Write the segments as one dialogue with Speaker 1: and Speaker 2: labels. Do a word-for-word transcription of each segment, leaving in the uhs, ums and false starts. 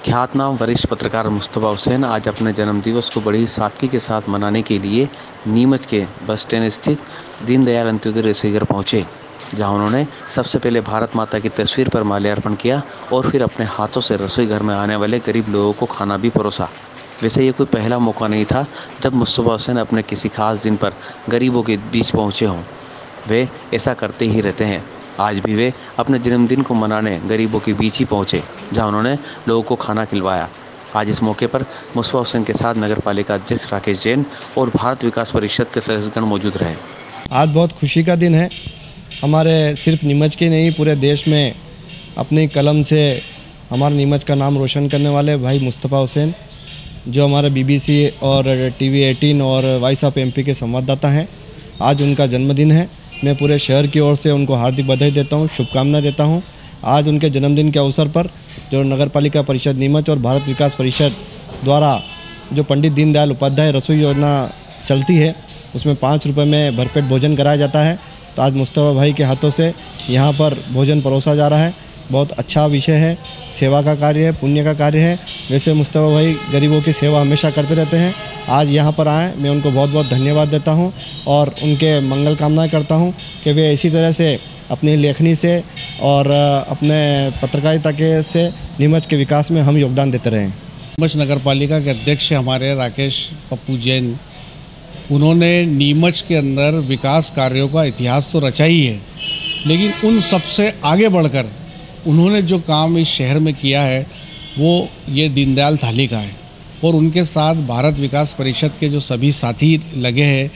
Speaker 1: ख्यातनाम वरिष्ठ पत्रकार मुस्तफ़ा हुसैन आज अपने जन्मदिवस को बड़ी सादगी के साथ मनाने के लिए नीमच के बस स्टैंड स्थित दीनदयाल अंत्योदय रसोई घर पहुँचे, जहां उन्होंने सबसे पहले भारत माता की तस्वीर पर माल्यार्पण किया और फिर अपने हाथों से रसोई घर में आने वाले गरीब लोगों को खाना भी परोसा। वैसे ये कोई पहला मौका नहीं था जब मुस्तफ़ा हुसैन अपने किसी खास दिन पर गरीबों के बीच पहुँचे हों। वे ऐसा करते ही रहते हैं। आज भी वे अपने जन्मदिन को मनाने गरीबों के बीच ही पहुंचे, जहां उन्होंने लोगों को खाना खिलवाया। आज इस मौके पर मुस्तफ़ा हुसैन के साथ नगर पालिका अध्यक्ष राकेश जैन और भारत विकास परिषद के सदस्यगण मौजूद रहे।
Speaker 2: आज बहुत खुशी का दिन है। हमारे सिर्फ नीमच के नहीं पूरे देश में अपनी कलम से हमारे नीमच का नाम रोशन करने वाले भाई मुस्तफ़ा हुसैन, जो हमारे बीबीसी और टीवी अठारह और वॉइस ऑफ एमपी के संवाददाता हैं, आज उनका जन्मदिन है। मैं पूरे शहर की ओर से उनको हार्दिक बधाई देता हूं, शुभकामनाएं देता हूं। आज उनके जन्मदिन के अवसर पर जो नगर पालिका परिषद नीमच और भारत विकास परिषद द्वारा जो पंडित दीनदयाल उपाध्याय रसोई योजना चलती है, उसमें पाँच रुपये में भरपेट भोजन कराया जाता है। तो आज मुस्तफ़ा भाई के हाथों से यहाँ पर भोजन परोसा जा रहा है। बहुत अच्छा विषय है, सेवा का कार्य है, पुण्य का कार्य है। वैसे मुस्तफ़ा भाई गरीबों की सेवा हमेशा करते रहते हैं। आज यहाँ पर आए, मैं उनको बहुत बहुत धन्यवाद देता हूँ और उनके मंगल कामनाएं करता हूँ कि वे इसी तरह से अपनी लेखनी से और अपने पत्रकारिता के से नीमच के विकास में हम योगदान देते रहें।
Speaker 3: नीमच नगर पालिका के अध्यक्ष हमारे राकेश पप्पू जैन, उन्होंने नीमच के अंदर विकास कार्यों का इतिहास तो रचा ही है, लेकिन उन सबसे आगे बढ़कर उन्होंने जो काम इस शहर में किया है वो ये दीनदयाल थाली का है। और उनके साथ भारत विकास परिषद के जो सभी साथी लगे हैं,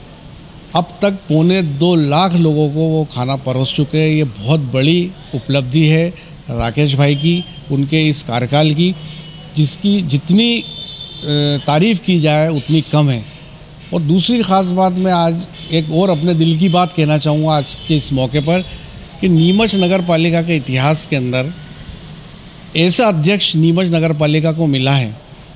Speaker 3: अब तक पौने दो लाख लोगों को वो खाना परोस चुके हैं। ये बहुत बड़ी उपलब्धि है राकेश भाई की, उनके इस कार्यकाल की, जिसकी जितनी तारीफ़ की जाए उतनी कम है। और दूसरी ख़ास बात, मैं आज एक और अपने दिल की बात कहना चाहूँगा आज के इस मौके पर कि नीमच नगर पालिका के इतिहास के अंदर ऐसा अध्यक्ष नीमच नगर पालिका को मिला है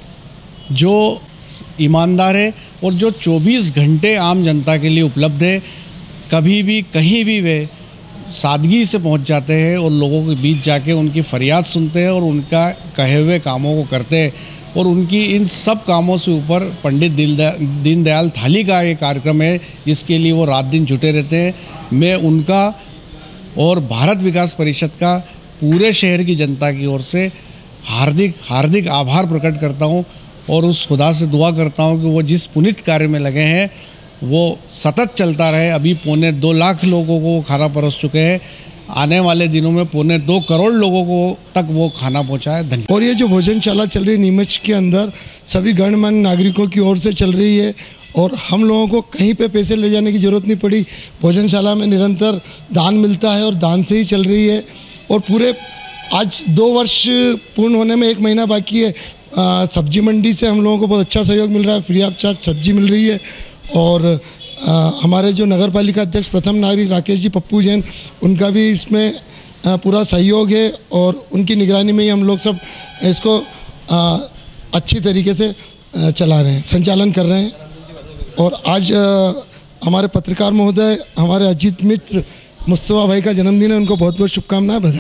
Speaker 3: जो ईमानदार है और जो चौबीस घंटे आम जनता के लिए उपलब्ध है। कभी भी कहीं भी वे सादगी से पहुंच जाते हैं और लोगों के बीच जाके उनकी फरियाद सुनते हैं और उनका कहे हुए कामों को करते हैं। और उनकी इन सब कामों से ऊपर पंडित दीनदयाल थाली का ये कार्यक्रम है, जिसके लिए वो रात दिन जुटे रहते हैं। मैं उनका और भारत विकास परिषद का पूरे शहर की जनता की ओर से हार्दिक हार्दिक आभार प्रकट करता हूं और उस खुदा से दुआ करता हूं कि वो जिस पुनीत कार्य में लगे हैं वो सतत चलता रहे। अभी पौने दो लाख लोगों को खाना परोस चुके हैं, आने वाले दिनों में पौने दो करोड़ लोगों को तक वो खाना पहुंचाए। धन्यवाद।
Speaker 4: और ये जो भोजनशाला चल रही है नीमच के अंदर, सभी गणमान्य नागरिकों की ओर से चल रही है और हम लोगों को कहीं पे पैसे ले जाने की ज़रूरत नहीं पड़ी। भोजनशाला में निरंतर दान मिलता है और दान से ही चल रही है। और पूरे आज दो वर्ष पूर्ण होने में एक महीना बाकी है। आ, सब्जी मंडी से हम लोगों को बहुत अच्छा सहयोग मिल रहा है, फ्री ऑफ चार्ज सब्जी मिल रही है। और आ, हमारे जो नगर पालिका अध्यक्ष प्रथम नागरिक राकेश जी पप्पू जैन, उनका भी इसमें आ, पूरा सहयोग है और उनकी निगरानी में ही हम लोग सब इसको आ, अच्छी तरीके से आ, चला रहे हैं, संचालन कर रहे हैं। और आज आ, हमारे पत्रकार महोदय, हमारे अजीत मित्र मुस्तफ़ा भाई का जन्मदिन है, उनको बहुत बहुत शुभकामनाएं।